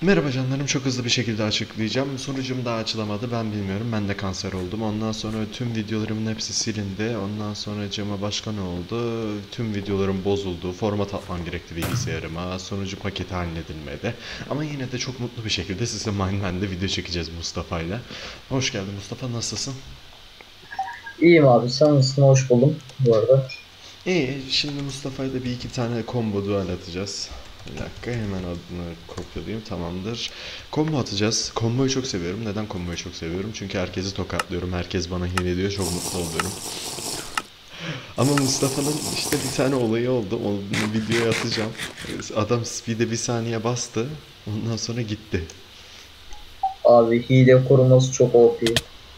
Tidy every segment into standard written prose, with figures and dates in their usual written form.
Merhaba canlarım, çok hızlı bir şekilde açıklayacağım. Sonucum daha açılamadı, ben bilmiyorum. Ben de kanser oldum. Ondan sonra tüm videolarımın hepsi silindi. Ondan sonra başka ne oldu? Tüm videolarım bozuldu. Format atmam gerekti bilgisayarıma. Sonucu paketi halledilmedi. Ama yine de çok mutlu bir şekilde size Mindman'de video çekeceğiz Mustafa'yla. Hoş geldin Mustafa, nasılsın? İyiyim abi, sen nasılsın? Hoş buldum bu arada. İyi, şimdi Mustafa'yla bir iki tane combo duel atacağız. Bir dakika, hemen adını kopyalayayım, tamamdır. Combo atacağız. Combo'yu çok seviyorum. Neden combo'yu çok seviyorum? Çünkü herkesi tokatlıyorum. Herkes bana hile ediyor. Çok mutlu oluyorum. Ama Mustafa'nın işte bir tane olayı oldu. Onu videoya atacağım. Adam speed'e bir saniye bastı. Ondan sonra gitti. Abi hile koruması çok OP.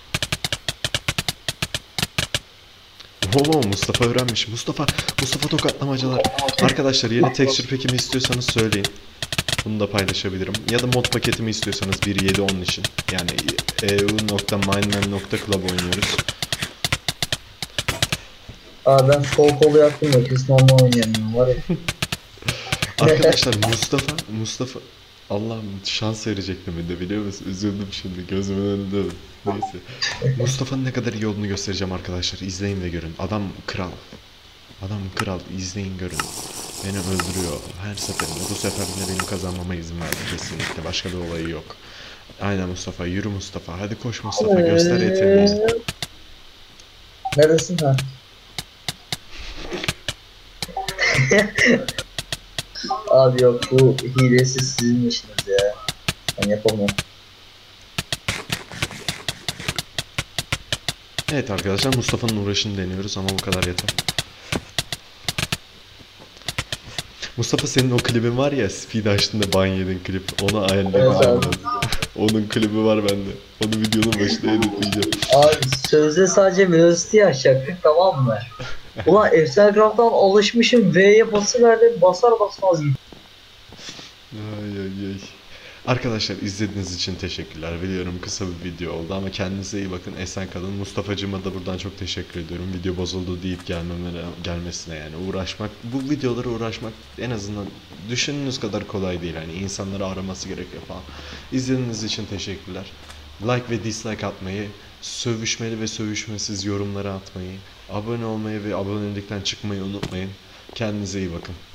Oo, Mustafa öğrenmiş. Mustafa tokatlamacalar. Arkadaşlar, yeni texture pack'imi istiyorsanız söyleyin. Bunu da paylaşabilirim. Ya da mod paketimi istiyorsanız 1.7.10 için. Yani eu.mindman.club oynuyoruz. Abi ben sol kolu yaktım da kesin onunla oynayamıyorum var ya. Arkadaşlar, Mustafa Allah'ım, şans verecektim bir de, biliyor musun? Üzüldüm şimdi, gözümün önünde. Neyse. Mustafa'nın ne kadar iyi olduğunu göstereceğim arkadaşlar. İzleyin ve görün. Adam kral. Adam kral. İzleyin, görün. Beni öldürüyor her seferinde. Bu sefer de benim kazanmama izin verdi kesinlikle. Başka bir olayı yok. Aynen Mustafa. Yürü Mustafa. Hadi koş Mustafa. Göster yeteneğini. Neredesin ha? Abi yok, bu hilesi sizin işiniz ya. Ben yapamam. Evet arkadaşlar, Mustafa'nın uğraşını deniyoruz ama bu kadar yeter. Mustafa, senin o klibin var ya, speed açtığında ban yedin klip. Onu Evet ayarlayacağım abi. ben. Onun klibi var bende. Onu videonun başına editleyeceğim. Abi sözde sadece Velocity açacaktık, tamam mı? Ulan Instagram'dan alışmışım, V'ye basıverdim, basar basmaz gitti. Ay ay ay. Arkadaşlar, izlediğiniz için teşekkürler. Biliyorum kısa bir video oldu ama kendinize iyi bakın. Esen kalın. Mustafa'cığıma da buradan çok teşekkür ediyorum. Video bozuldu deyip gelmesine, yani uğraşmak. Bu videolara uğraşmak en azından düşündüğünüz kadar kolay değil. Hani insanları araması gerekiyor falan. İzlediğiniz için teşekkürler. Like ve dislike atmayı, sövüşmeli ve sövüşmesiz yorumları atmayı, abone olmayı ve abonelikten çıkmayı unutmayın. Kendinize iyi bakın.